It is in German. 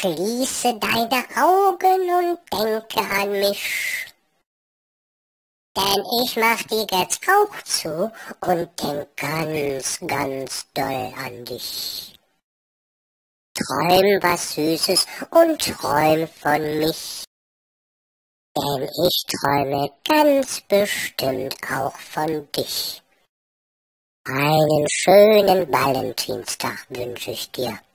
Schließe deine Augen und denke an mich. Denn ich mach die jetzt auch zu und denk ganz, ganz doll an dich. Träum was Süßes und träum von mich. Denn ich träume ganz bestimmt auch von dich. Einen schönen Valentinstag wünsche ich dir.